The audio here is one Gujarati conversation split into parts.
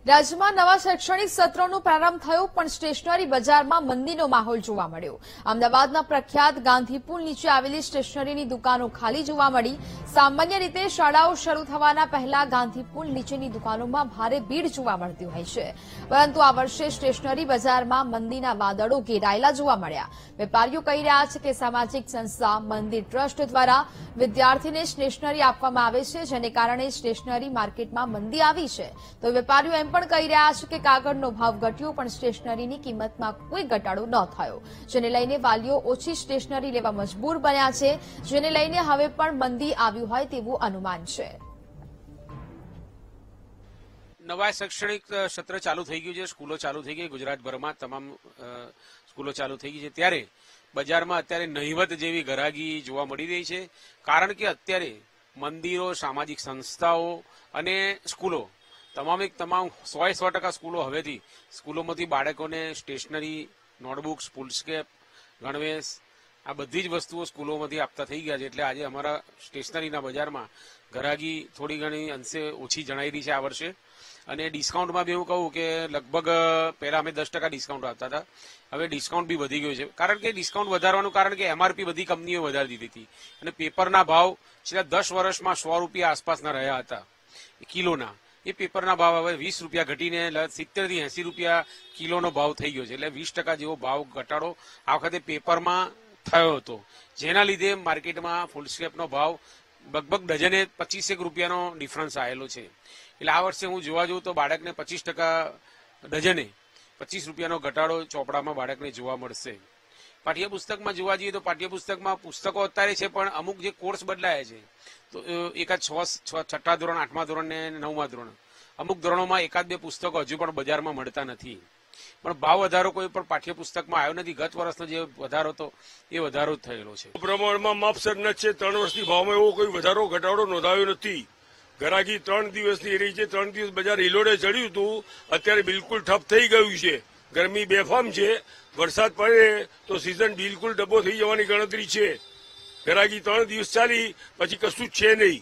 રાજ્યમાં નવા શૈક્ષણિક સત્રનો પ્રારંભ થયો પણ સ્ટેશનરી બજારમાં મંદીનો માહોલ જોવા મળ્યો। અમદાવાદના પ્રખ્યાત ગાંધી પુલ નીચે આવેલી સ્ટેશનરીની દુકાનો ખાલી જોવા મળી। સામાન્ય રીતે શાળાઓ શરૂ થવાના પહેલા ગાંધી પુલ નીચેની દુકાનોમાં ભારે ભીડ જોવા મળતી હોય છે, પરંતુ આ વર્ષે સ્ટેશનરી બજારમાં મંદીના વાદળો ઘેરાયેલા જોવા મળ્યા। વેપારીઓ કહી રહ્યા છે કે સામાજિક સંસ્થા મંદિર ટ્રસ્ટ દ્વારા વિદ્યાર્થીને સ્ટેશનરી આપવામાં આવે છે, જેને કારણે સ્ટેશનરી માર્કેટમાં મંદી આવી છે। તો વેપારીઓ એમ પણ કહી રહ્યા છે કે કાગળનો ભાવ ઘટ્યો પણ સ્ટેશનરીની કિંમતમાં કોઈ ઘટાડો ન થયો, જેને લઈને વાલીઓ ઓછી સ્ટેશનરી લેવા મજબૂર બન્યા છે, જેને લઈને હવે પણ મંદી આવ્યું હોય તેવું અનુમાન છે। નવા શૈક્ષણિક સત્ર ચાલુ થઈ ગયું છે, સ્કૂલો ચાલુ થઈ ગઈ, ગુજરાતભરમાં તમામ સ્કૂલો ચાલુ થઈ ગઈ છે, ત્યારે બજારમાં અત્યારે નહિવત જેવી ગરાગી જોવા મળી રહી છે। કારણ કે અત્યારે મંદિરો, સામાજિક સંસ્થાઓ અને સ્કૂલો તમામ 100% સ્કૂલો હવેથી સ્કૂલોમાંથી બાળકોને સ્ટેશનરી, નોટબુક્સ, ફૂલસ્કેપ, ગણવેશ આ બધી જ વસ્તુઓ સ્કૂલોમાંથી આપતા થઈ ગયા છે। એટલે આજે અમારા સ્ટેશનરીના બજારમાં ગરાગી થોડી ઘણી અંશે ઓછી જણાઈ રહી છે આ વર્ષે। અને ડિસ્કાઉન્ટમાં બી હું કહું કે લગભગ પહેલા અમે 10% ડિસ્કાઉન્ટ આપતા હતા, હવે ડિસ્કાઉન્ટ બી વધી ગયું છે। કારણ કે ડિસ્કાઉન્ટ વધારવાનું કારણ કે એમઆરપી બધી કંપનીઓ વધારી દીધી હતી અને પેપરના ભાવ છેલ્લા 10 વર્ષમાં 100 રૂપિયા આસપાસના રહ્યા હતા કિલોના। એ પેપરના ભાવ હવે 20 રૂપિયા ઘટીને 70 થી 80 રૂપિયા કિલોનો ભાવ થઈ ગયો છે। એટલે 20% જેવો ભાવ ઘટાડો આ વખતે પેપરમાં થયો હતો, જેના લીધે માર્કેટમાં ફૂલસ્કેપનો ભાવ લગભગ ડઝને 25 રૂપિયાનો ડિફરન્સ આવેલો છે। એટલે આ વર્ષે હું જોવા જઉં તો બાળકને 25% ડઝને 25 રૂપિયાનો ઘટાડો ચોપડામાં બાળકને જોવા મળશે। પાઠ્યપુસ્તકમાં જોવા જઈએ તો પાઠ્યપુસ્તકમાં પુસ્તકો અત્યારે છે, પણ અમુક જે કોર્સ બદલાયા છે તો એકાદ 6ઠ્ઠા ધોરણ, 8મા ધોરણ ને 9મા ધોરણ અમુક ધોરણોમાં એકાદ બે પુસ્તકો હજુ પણ બજારમાં મળતા નથી, પણ ભાવ વધારો કોઈ પણ પાઠ્યપુસ્તકમાં આવ્યો નથી। ગત વર્ષનો જે વધારો હતો એ વધારો જ થયેલો છે। પ્રમાણમાં માપસર ન છે। 3 વર્ષથી ભાવમાં એવો કોઈ વધારો ઘટાડો નોંધાયો નથી। ગરાગી 3 દિવસની રહી છે। 3 દિવસ બજાર હિલોડે ચડ્યું હતું, અત્યારે બિલકુલ ઠપ થઈ ગયું છે। ગરમી બેફામ છે, વરસાદ પડે તો સિઝન બિલકુલ ડબ્બો થઈ જવાની ગણતરી છે। ગરાગી 3 દિવસ ચાલી પછી કશું જ છે નહીં,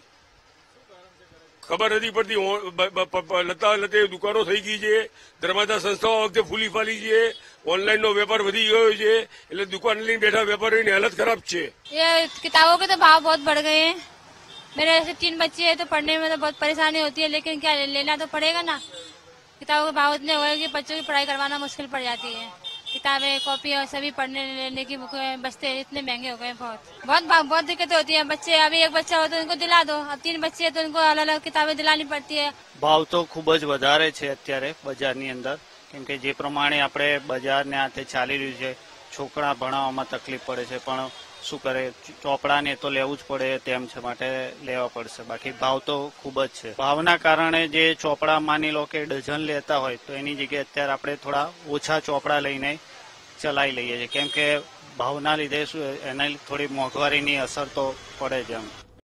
ખબર નથી પડતી। લતા લતે દુકાનો થઈ ગઈ છે, ધર્માદા સંસ્થાઓ વખતે ફૂલી ફાલી છે, ઓનલાઈનનો વેપાર વધી ગયો છે, એટલે દુકાન લઈને બેઠા વેપારીની હાલત ખરાબ છે। ये किताबों के तो भाव बहुत बढ़ गए हैं। मेरे ऐसे 3 बच्चे हैं तो पढ़ने में तो बहुत परेशानी होती है, लेकिन क्या लेना तो पड़ेगा ना। किताबों के भाव इतने हो गए कि बच्चों की पढ़ाई करवाना मुश्किल पड़ जाती है। किताबें, कॉपी और सभी पढ़ने लेने की बुकें, बस्ते इतने महंगे हो गए। बहुत दिक्कतें होती है। बच्चे अभी एक बच्चा हो तो उनको दिला दो, अब 3 बच्चे हैं तो उनको अलग अलग किताबें दिलानी पड़ती है। ભાવ તો ખૂબ જ વધારે છે અત્યારે બજારની અંદર, કેમ કે જે પ્રમાણે આપણે બજારને હાથે ચાલી રહ્યું છે, છોકરા ભણાવવામાં તકલીફ પડે છે, પણ શું કરે, ચોપડાને તો લેવું જ પડે તેમ છે, માટે લેવા પડશે। બાકી ભાવ તો ખૂબ જ છે। ભાવના કારણે જે ચોપડા માની લો કે ડઝન લેતા હોય તો એની જગ્યાએ અત્યારે આપણે થોડા ઓછા ચોપડા લઈને ચલાવી લઈએ છીએ, કેમ કે ભાવના લીધે શું એના થોડી મોંઘવારીની અસર તો પડે જ એમ।